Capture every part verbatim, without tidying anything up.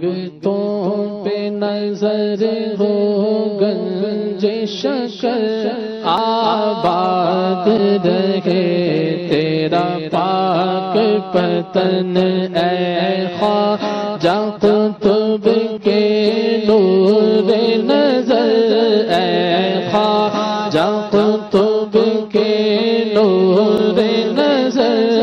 منگتوں پہ نظر ہو گنج شکر آباد رہے تیرا پاک پتن اے خواجہ قطب کے نور نظر اے خواجہ قطب کے نور نظر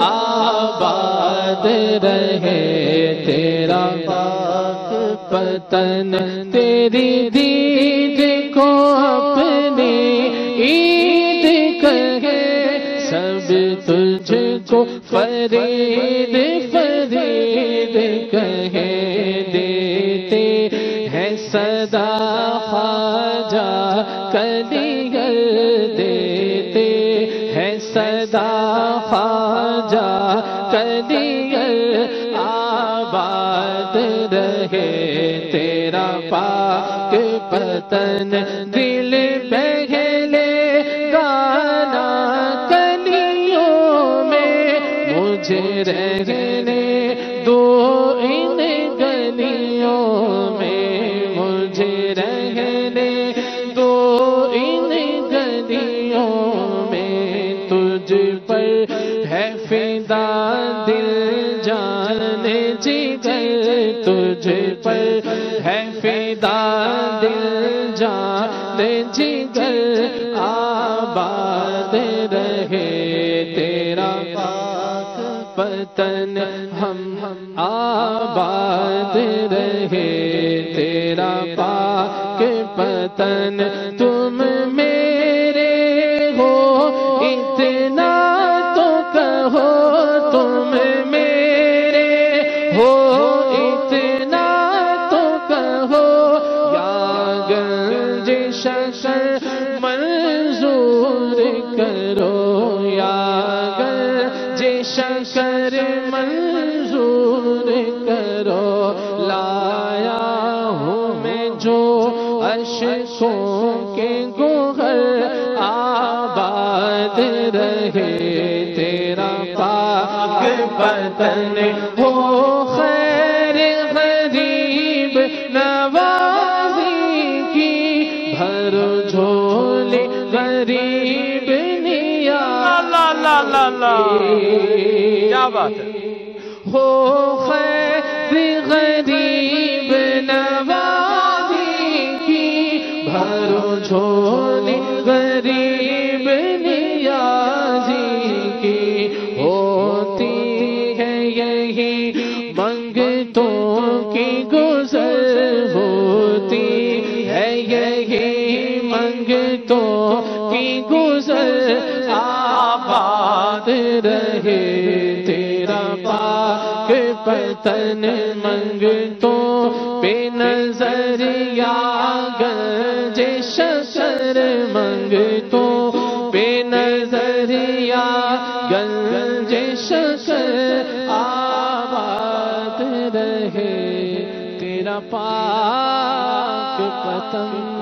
آباد رہے تیرا پاک پتن تیری دید کو اپنی عید کہے سب تجھ کو فرید فرید کہے دیتے ہیں صدا خواجہ کلیگر دیتے ہیں صدا خواجہ کلیگر آباد رہے تیرا پاک پتن دل پہلے گانا کلیوں میں مجھے رہنے دو ان گلیوں میں مجھے رہنے دو ان گلیوں میں تجھ پر ہے فدا دل جان جگر تجھ پر ہے فدا دل جان جگر آباد رہے تیرا پاک پتن ہم آباد رہے تیرا پاک پتن تم میرے ہو اتنا تو کہو تم میرے ہو اتنا تو کہو یا گنج شکر منظور کرو یا گنج شکر منظور کرو لایا ہوں میں جو اشکوں کے گوہر آباد رہے تیرا پاک پتن ہو خیر غریب نوازی کی بھر جھولی غریب نیاز لا لا لا لا کیا بات ہے ہو خیر غریب نوازی کی بھر جھولی غریب نیازی کی ہوتی ہے یہی منگتوں کی گزر ہوتی ہے یہی منگتوں کی گزر آباد رہے تیرا پاک پتن منگتوں پہ نظر یا گنج شکر منگتوں پہ نظر یا گنج شکر آباد رہے تیرا پاک پتن